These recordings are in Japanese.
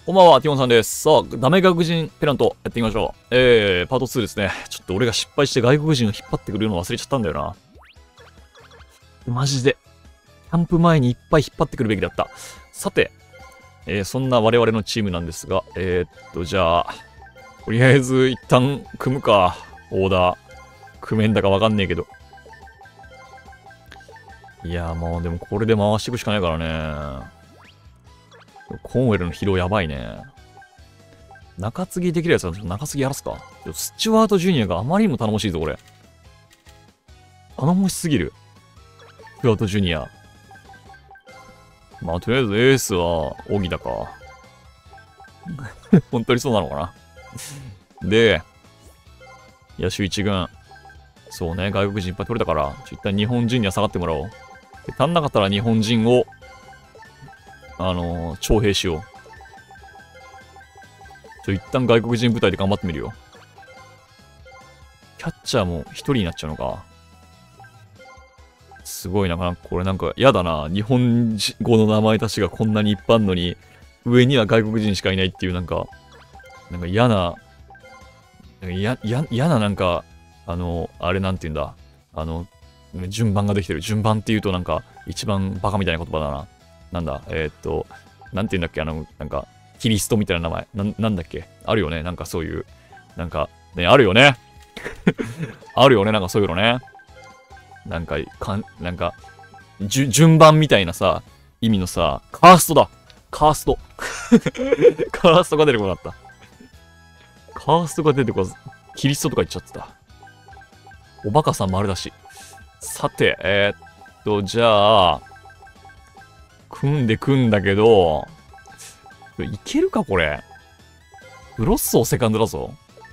こんばんは、ティモンさんです。さあ、ダメ外国人ペナントやっていきましょう。パート2ですね。ちょっと俺が失敗して外国人を引っ張ってくるの忘れちゃったんだよな。マジで。キャンプ前にいっぱい引っ張ってくるべきだった。さて、そんな我々のチームなんですが、じゃあ、とりあえず一旦組むか。オーダー。組めんだかわかんねえけど。いやーもうでもこれで回していくしかないからね。コンウェルの疲労やばいね。中継ぎできるやつは中継ぎやらすか。スチュワート・ジュニアがあまりにも頼もしいぞ、これ。頼もしすぎる。スチュワート・ジュニア。まあ、とりあえずエースは、オギだか。本当にそうなのかな。で、野手一軍。そうね、外国人いっぱい取れたから、一旦日本人には下がってもらおう。で、足んなかったら日本人を、徴兵しよう。一旦外国人部隊で頑張ってみるよ。キャッチャーも一人になっちゃうのか。すごいな、これなんか嫌だな。日本語の名前たちがこんなにいっぱいあるのに、上には外国人しかいないっていうなんか嫌な、嫌ななんか、あれなんて言うんだ。順番ができてる。順番って言うとなんか、一番バカみたいな言葉だな。なんだ、なんて言うんだっけ、なんか、キリストみたいな名前。なんだっけあるよね。なんかそういう、なんか、ね、あるよね。あるよね。なんかそういうのね。なんか、順番みたいなさ、意味のさ、カーストだ。カースト。カーストが出てこなかった。カーストが出てこず、キリストとか言っちゃってた。おバカさん丸だし。さて、じゃあ、組んでくんだけど、いけるかこれ。ブロッソーセカンドだぞ。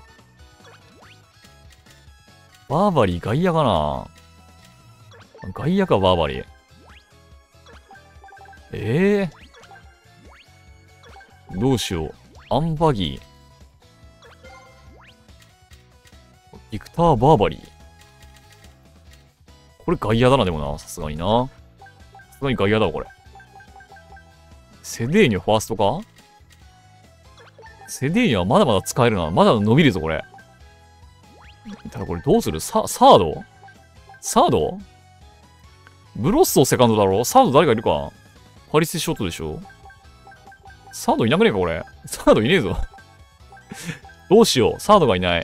バーバリー外野かな。外野かバーバリー。どうしよう。アンバギー。ビクター・バーバリー。これ外野だな、でもな。さすがにな。さすがに外野だわ、これ。セデーニョファーストか。セデーニョはまだまだ使えるな。まだ伸びるぞ、これ。ただこれどうするサードサードブロッソーセカンドだろ。サード誰かいるか。パリスショットでしょ。サードいなくねえか、これ。サードいねえぞ。どうしよう。サードがいない。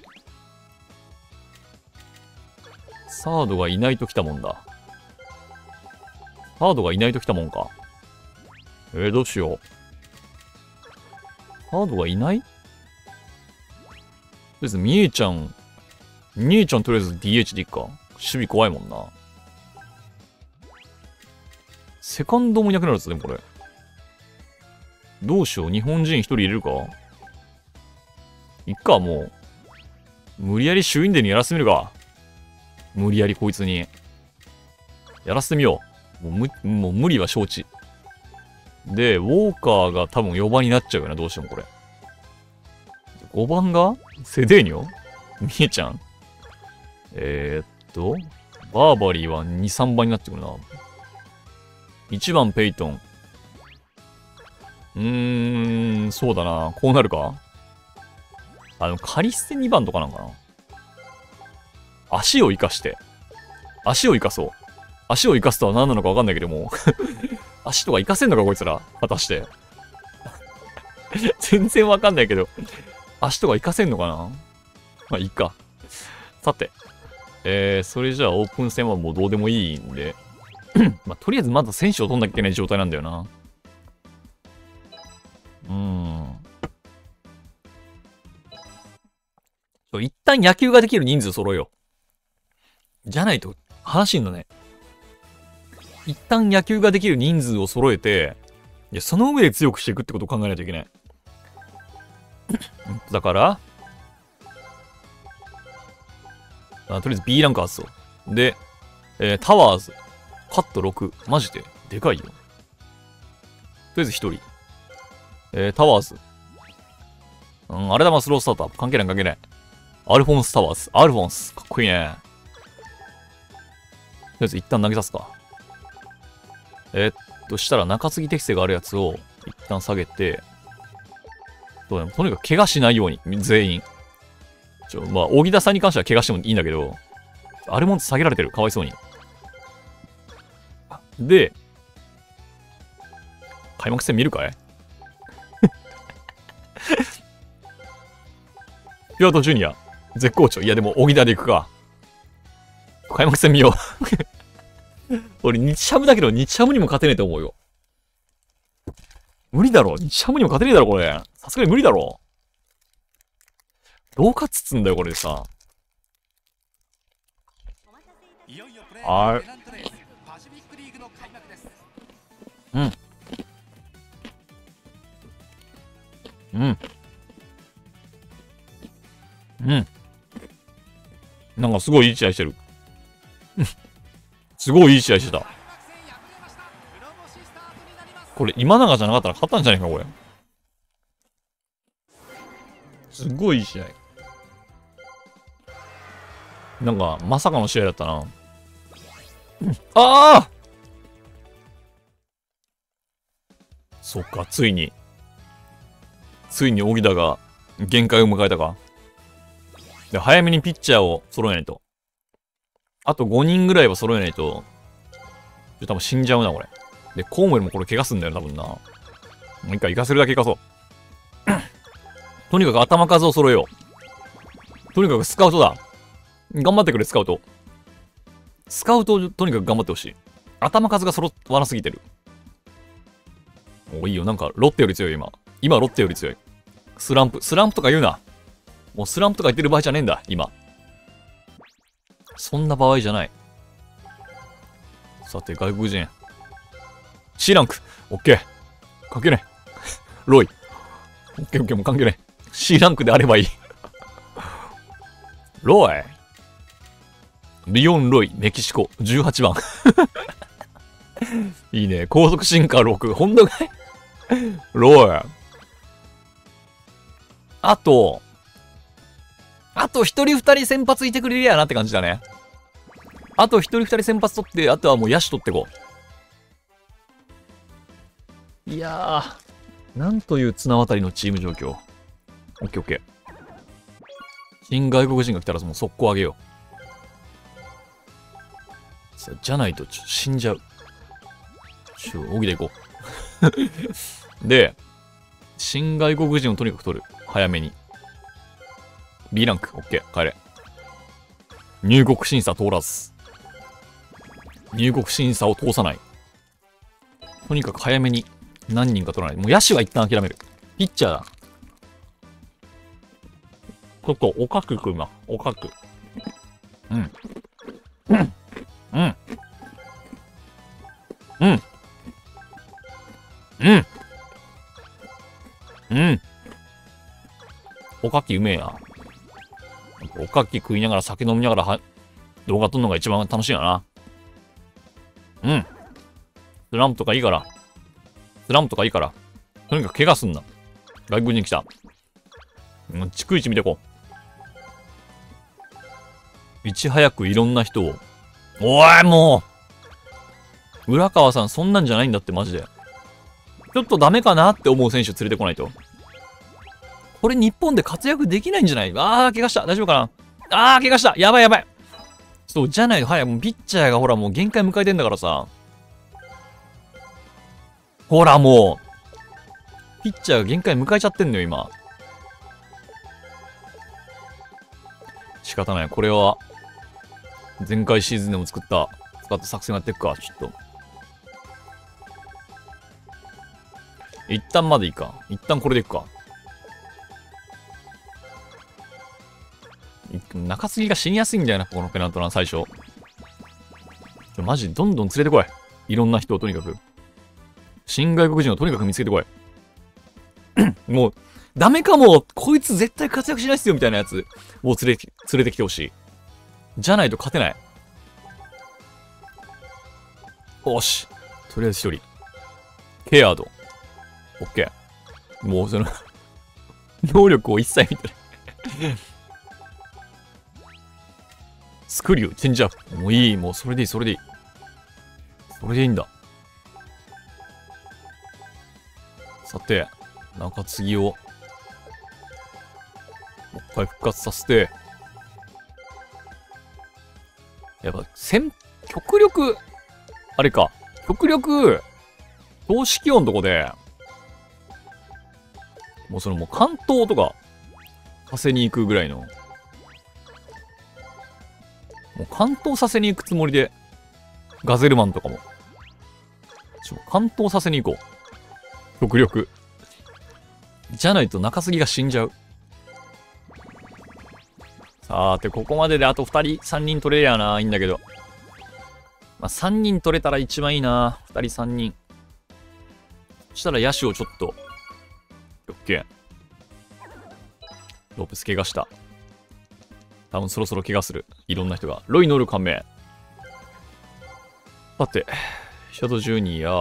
サードがいないと来たもんだ。サードがいないと来たもんか。どうしよう。サードがいない？とりあえず、みえちゃんとりあえず DH でいっか。守備怖いもんな。セカンドもいなくなるぞ、でもこれ。どうしよう。日本人一人入れるか。いっか、もう。無理やりシュウィンデンにやらせてみるか。無理やりこいつに。やらせてみよう。もう無理は承知。で、ウォーカーが多分4番になっちゃうよな、どうしてもこれ。5番がセデーニョみえちゃんバーバリーは2、3番になってくるな。1番ペイトン。そうだな。こうなるか。カリステ2番とかなんかな。足を生かして。足を生かそう。足を生かすとは何なのかわかんないけども。足とか生かせんのかこいつら。果たして。全然わかんないけど。足とか生かせんのかな。まあいいか。さて。それじゃあオープン戦はもうどうでもいいんで。まあとりあえずまだ選手を取んなきゃいけない状態なんだよな。一旦野球ができる人数揃えよう。じゃないと話にならない。一旦野球ができる人数を揃えて、いや、その上で強くしていくってことを考えないといけない。だから、とりあえず B ランク外そう。で、タワーズ、カット6。マジででかいよ。とりあえず1人。タワーズ。あれだまスロースターター。関係ない関係ない。アルフォンスタワーズ。アルフォンス。かっこいいね。とりあえず一旦投げさすか。したら中継ぎ適性があるやつを一旦下げて、 そうね、とにかく怪我しないように、全員。まあ、荻田さんに関しては怪我してもいいんだけど、あれも下げられてる。かわいそうに。で、開幕戦見るかいピュアトジュニア、絶好調。いや、でも、荻田で行くか。開幕戦見よう。俺、日ハムだけど、日ハムにも勝てねえと思うよ。無理だろ。日ハムにも勝てねえだろ、これ。さすがに無理だろ。どう勝つっつんだよ、これさ。はい。うん。うん。うん。なんかすごいいい試合してる。すごいいい試合してた。これ今永じゃなかったら勝ったんじゃないか、これ。すごいいい試合。なんか、まさかの試合だったな。ああそっか、ついに荻田が限界を迎えたか。で、早めにピッチャーを揃えないと。あと5人ぐらいは揃えないと、多分死んじゃうな、これ。で、コウモリもこれ怪我すんだよ、多分な。もう一回行かせるだけ行かそう。とにかく頭数を揃えよう。とにかくスカウトだ。頑張ってくれ、スカウト。スカウトをとにかく頑張ってほしい。頭数が揃わなすぎてる。いいよ、なんか、ロッテより強い、今。今、ロッテより強い。スランプとか言うな。もうスランプとか言ってる場合じゃねえんだ、今。そんな場合じゃない。さて、外国人。C ランク。オッケー。関係ねえ。ロイ。オッケーオッケー、もう関係ねえ。C ランクであればいい。ロイ。リオン・ロイ、メキシコ、18番。いいね。高速進化6。ほんとかいロイ。あと一人二人先発いてくれりゃなって感じだね。あと一人二人先発取って、あとはもう野手取ってこう。いやー、なんという綱渡りのチーム状況。オッケーオッケー。新外国人が来たらもう速攻上げよう。さじゃないと死んじゃう。荻田行こう。で、新外国人をとにかく取る。早めに。B ランク、オッケー、帰れ。入国審査通らず。入国審査を通さない。とにかく早めに何人か取らない。もう野手は一旦諦める。ピッチャーだ。ちょっと、おかくくんな。おかく。うん。うん。うん。うん。うん。うん。おかきうめえな。おかき食いながら酒飲みながら動画撮るのが一番楽しいよな。うん。スランプとかいいから。スランプとかいいから。とにかく怪我すんな。外国人来た。逐一見てこう。いち早くいろんな人を。おい、もう浦川さんそんなんじゃないんだってマジで。ちょっとダメかなって思う選手連れてこないと。これ日本で活躍できないんじゃない？怪我した。大丈夫かな？怪我した。やばいやばい。そう、じゃない。はい、もうピッチャーがほらもう限界迎えてんだからさ。ほらもう。ピッチャーが限界迎えちゃってんのよ、今。仕方ない。これは、前回シーズンでも使った作戦やっていくか、ちょっと。一旦までいいか。一旦これでいくか。中継ぎが死にやすいんだよな、このペナントラン最初。マジどんどん連れてこい。いろんな人をとにかく。新外国人をとにかく見つけてこい。もう、ダメかも。こいつ絶対活躍しないっすよ、みたいなやつを連れてきてほしい。じゃないと勝てない。よし。とりあえず一人。ケアード。オッケー。もうその能力を一切見てないスクリュー、チェンジアップ。もういい、もうそれでいい、それでいい。それでいいんだ。さて、中継ぎをぱい復活させて、やっぱ、極力、あれか、極力、投資気温のとこで、もうもう関東とか、させに行くぐらいの、もう関東させに行くつもりで、ガゼルマンとかも、関東させに行こう。極力。じゃないと中継ぎが死んじゃう。さて、ここまでであと2人、3人取れりゃな、いいんだけど。まあ、3人取れたら一番いいな。2人3人。そしたら野手をちょっと。オッケー。ロープス怪我した。多分そろそろ怪我する。いろんな人が。ロイ乗る仮面。さて、シャドウジュニア、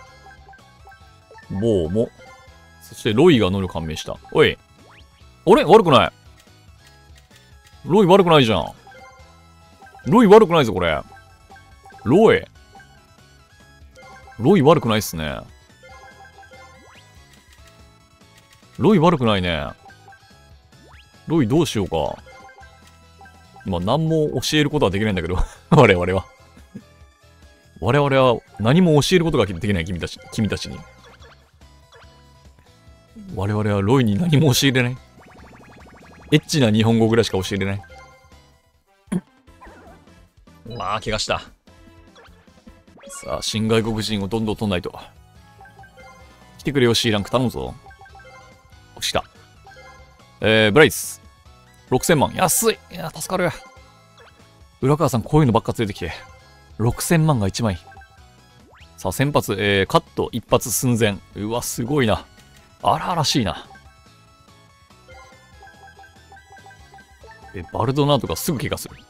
ボーも、そしてロイが乗る感銘した。おい。あれ悪くない。ロイ悪くないじゃん。ロイ悪くないぞ、これ。ロイ悪くないっすね。ロイ悪くないね。ロイどうしようか。まあ、何も教えることはできないんだけど。我々は。我々は何も教えることができない君たちに。我々はロイに何も教えれない。エッチな日本語ぐらいしか教えれない。まあ、怪我した。さあ、新外国人をどんどん取んないと。来てくれよ、C ランク頼むぞ。落ちた。ブライス。6000万。安い。いや、助かる。浦川さん、こういうのばっか連れてきて。6000万が1枚。さあ、先発、カット、一発寸前。うわ、すごいな。荒々しいな。バルドナートがすぐ怪我する。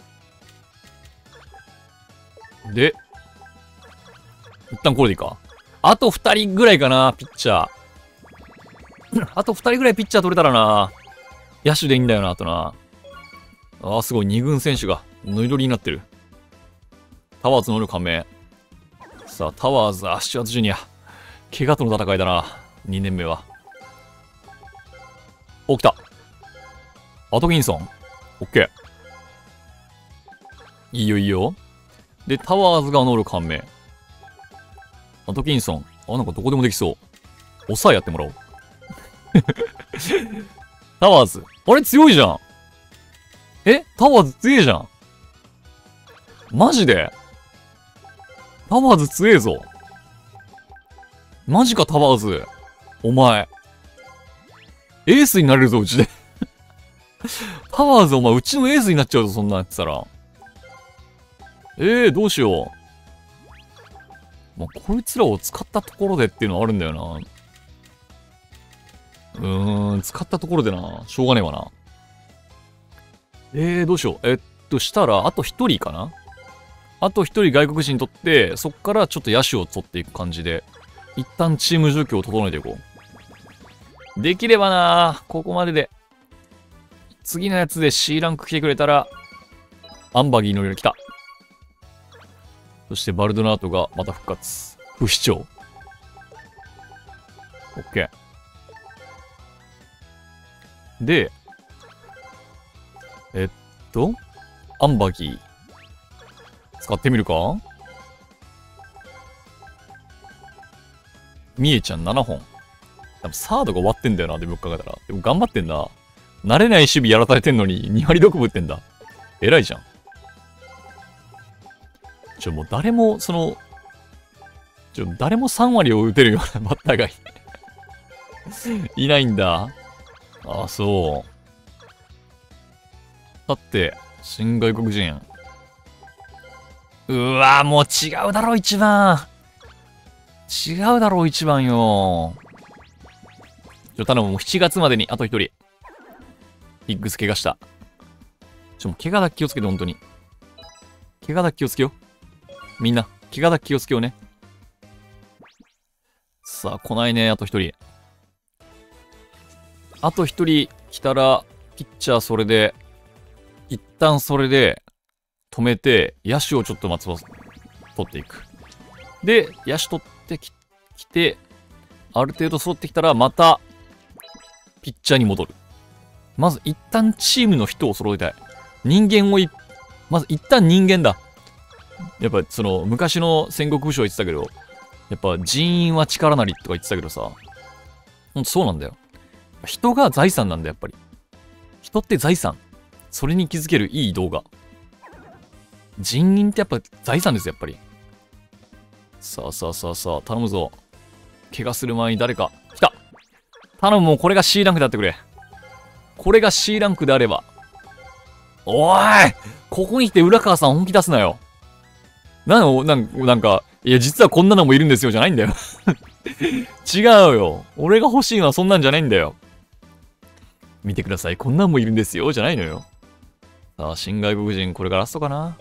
で、一旦これでいいか。あと2人ぐらいかな、ピッチャー。あと2人ぐらいピッチャー取れたらな。野手でいいんだよな、あとな。ああ、すごい、2軍選手が、ノリノリになってる。タワーズ乗る仮面。さあ、タワーズ、アッシュアーズジュニア。怪我との戦いだな。2年目は。お、来た。アトキンソン。オッケー。いいよ、いいよ。で、タワーズが乗る仮面。アトキンソン。あ、なんかどこでもできそう。抑えやってもらおう。タワーズ。あれ強いじゃん。タワーズ強いじゃん。マジでタワーズ強えぞ。マジかタワーズ。お前。エースになれるぞ、うちで。タワーズお前、うちのエースになっちゃうぞ、そんなんやってたら。どうしよう。まあ、こいつらを使ったところでっていうのはあるんだよな。使ったところでな。しょうがねえわな。どうしよう。したら、あと一人かな。あと一人外国人取って、そっからちょっと野手を取っていく感じで、一旦チーム状況を整えていこう。できればな、ここまでで。次のやつで C ランク来てくれたら、アンバギーの色に来た。そしてバルドナートがまた復活。不死鳥。オッケー。で、アンバギー。使ってみるか。みえちゃん7本。多分サードが終わってんだよな、でもよく考えたら。でも頑張ってんな。慣れない守備やらされてんのに2割6分打ってんだ。偉いじゃん。もう誰も、誰も3割を打てるようなバッターがいないんだ。ああ、そう。だって、新外国人。うわもう違うだろ、一番。違うだろ、一番よ。頼む、もう7月までにあと1人。ヒッグス怪我した。もう怪我だけ気をつけて、本当に。怪我だけ気をつけよう。みんな、怪我だけ気をつけようね。さあ、来ないね、あと1人。あと1人来たら、ピッチャーそれで、一旦それで、止めて、野手をちょっと取っていく。で、野手取ってきて、ある程度揃ってきたら、また、ピッチャーに戻る。 まず一旦チームの人を揃えたい。まず一旦人間だ。やっぱその昔の戦国武将言ってたけど、やっぱ人員は力なりとか言ってたけどさ、ほんとそうなんだよ。人が財産なんだよ、やっぱり。人って財産。それに気づけるいい動画。人員ってやっぱ財産ですよ、やっぱり。さあ、頼むぞ。怪我する前に誰か。来た。頼む、もうこれが C ランクであってくれ。これが C ランクであれば。おーい、ここに来て浦川さん本気出すなよ。なんか、いや、実はこんなのもいるんですよ、じゃないんだよ。違うよ。俺が欲しいのはそんなんじゃないんだよ。見てください、こんなんもいるんですよ、じゃないのよ。さあ、新外国人、これがラストかな。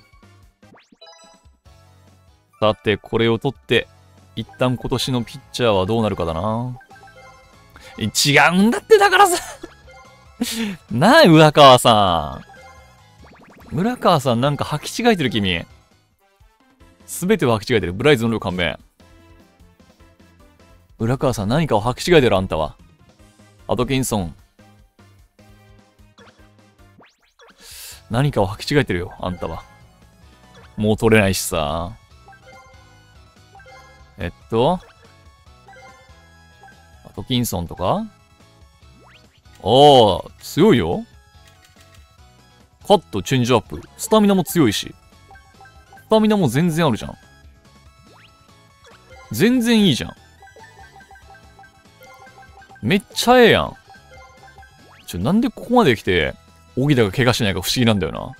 さて、これを取って、一旦今年のピッチャーはどうなるかだな。違うんだって、だからさ。なあ、浦川さん。浦川さんなんか履き違えてる君。すべてを履き違えてる。ブライズの量勘弁。浦川さん何かを履き違えてるあんたは。アトキンソン。何かを履き違えてるよ、あんたは。もう取れないしさ。アトキンソンとか強いよ。カット、チェンジアップ。スタミナも強いし。スタミナも全然あるじゃん。全然いいじゃん。めっちゃええやん。なんでここまで来て、荻田が怪我しないか不思議なんだよな。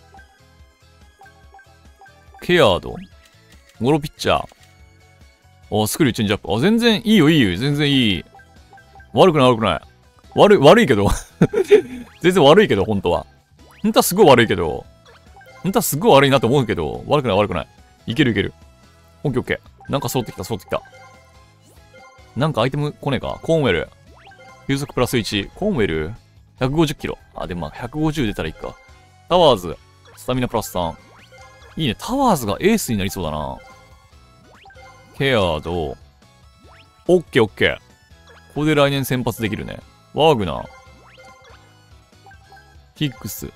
ケアード。ゴロピッチャー。スクリューチェンジアップ。全然いいよ。全然いい。悪くない。悪いけど。全然悪いけど、本当は。本当はすごい悪いけど。本当はすごい悪いなと思うけど、悪くない。いける。オッケー。なんか揃ってきた。なんかアイテム来ねえか。コーンウェル。風速プラス1。コーンウェル。150キロ。でもまあ150出たらいいか。タワーズ。スタミナプラス3。いいね。タワーズがエースになりそうだな。ケアード。オッケー。ここで来年先発できるね。ワーグナー。ヒックス。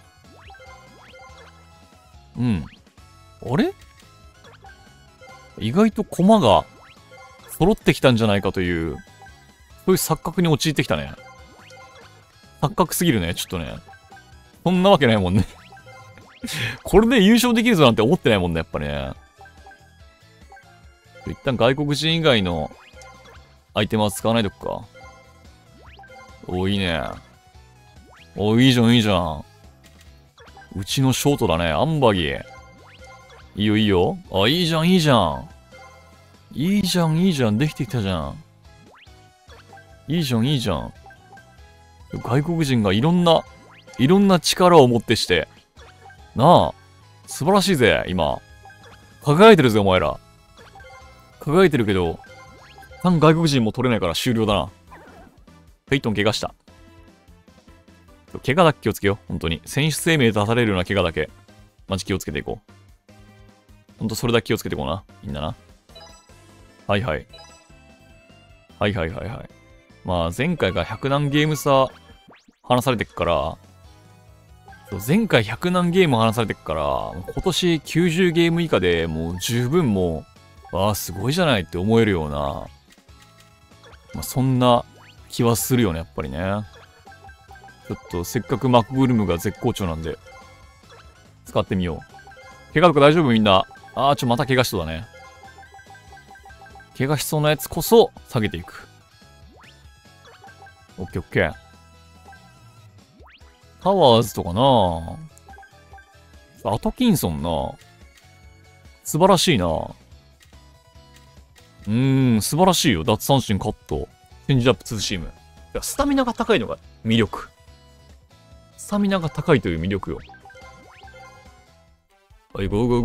あれ意外と駒が揃ってきたんじゃないかという、そういう錯覚に陥ってきたね。錯覚すぎるね、ちょっとね。そんなわけないもんね。これで優勝できるぞなんて思ってないもんね、やっぱね。一旦外国人以外のアイテムは使わないとくか。いいね。いいじゃん。うちのショートだね。アンバギー。いいよ。いいじゃん。いいじゃん。できてきたじゃん。いいじゃん。外国人がいろんな力を持ってして。なあ。素晴らしいぜ、今。輝いてるぜ、お前ら。輝いてるけど、外国人も取れないから終了だな。ペイトン怪我した。怪我だけ気をつけよう。本当に。選手生命出されるような怪我だけ。マジ気をつけていこう。ほんとそれだけ気をつけていこうな。みんなな。はい。まあ前回が100何ゲーム差離されてっから、前回100何ゲーム離されてっから、今年90ゲーム以下でもう十分もう、すごいじゃないって思えるような、そんな気はするよね、やっぱりね。ちょっとせっかくマクブルームが絶好調なんで、使ってみよう。怪我とか大丈夫みんな。また怪我しそうだね。怪我しそうなやつこそ下げていく。オッケー。タワーズとかな。アトキンソンな。素晴らしいな。素晴らしいよ。奪三振カット。チェンジアップツーシーム。スタミナが高いのが魅力。スタミナが高いという魅力よ。はい、ゴー。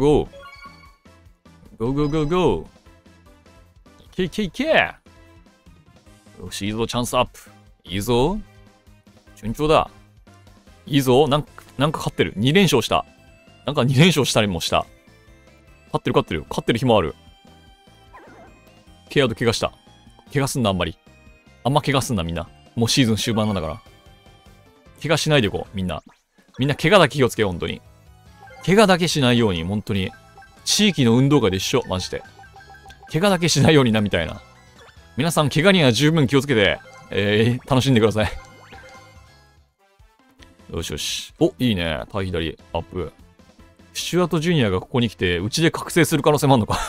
いけ。よし、いいぞ、チャンスアップ。いいぞ。順調だ。いいぞ。なんか勝ってる。2連勝した。なんか2連勝したりもした。勝ってる日もある。ケアと怪我した。怪我すんな、あんま怪我すんな、みんな。もうシーズン終盤なんだから。 怪我しないでいこう、みんな。みんな怪我だけ気をつけよう、本当に。怪我だけしないように、本当に。地域の運動会で一緒、マジで。怪我だけしないようにな、みたいな。皆さん、怪我には十分気をつけて、楽しんでください。よしよし。お、いいね。対左、アップ。スチュアート・ジュニアがここに来て、うちで覚醒する可能性もあんのか。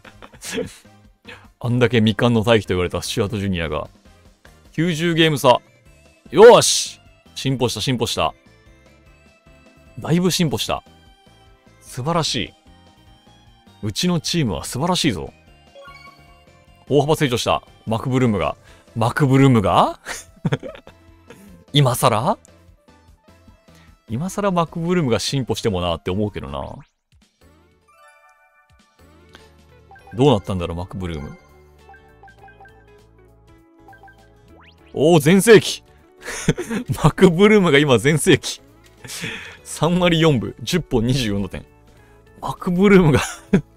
あんだけ未完の大器と言われたスチュアート・ジュニアが。90ゲーム差。よーし進歩した、進歩した。だいぶ進歩した。素晴らしい。うちのチームは素晴らしいぞ。大幅成長した。マクブルームが。マクブルームが今更今更マクブルームが進歩してもなって思うけどな。どうなったんだろう、マクブルーム。おお、全盛期マクブルームが今全盛期3割4分、10本24の点。マクブルームが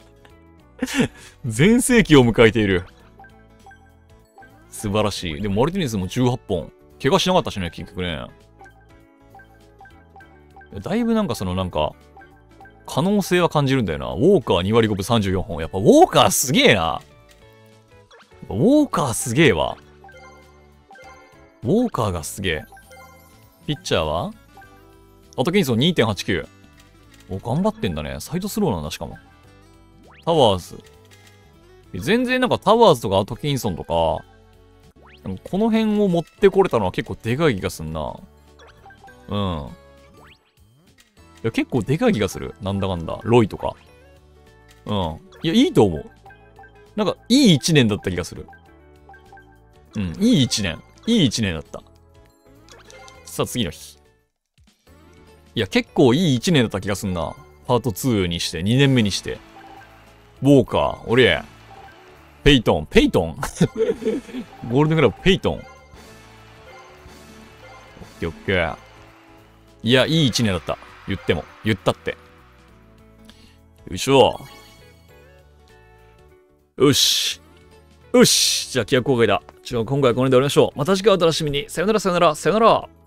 全盛期を迎えている。素晴らしい。でもマルティネスも18本。怪我しなかったしね、結局ね。だいぶなんか可能性は感じるんだよな。ウォーカー2割5分34本。やっぱウォーカーすげえな。ウォーカーすげえわ。ウォーカーがすげえ。ピッチャーはアトキンソン 2.89。お、頑張ってんだね。サイドスローなんだ、しかも。タワーズ。全然なんかタワーズとかアトキンソンとか、この辺を持ってこれたのは結構でかい気がすんな。うん。いや、結構でかい気がする。なんだかんだ。ロイとか。うん。いや、いいと思う。なんか、いい一年だった気がする。うん、いい一年。いい一年だった。さあ、次の日。いや、結構いい一年だった気がすんな。パート2にして、2年目にして。ウォーカー、オリエ。ペイトン、ペイトンゴールデングラブ、ペイトン。オッケーオッケー。いや、いい一年だった。言っても。言ったって。よいしょ。よし。よし。じゃあ、規約公開だ。今回はこの辺で終わりましょう。また次回お楽しみに。さよなら、さよなら、さよなら。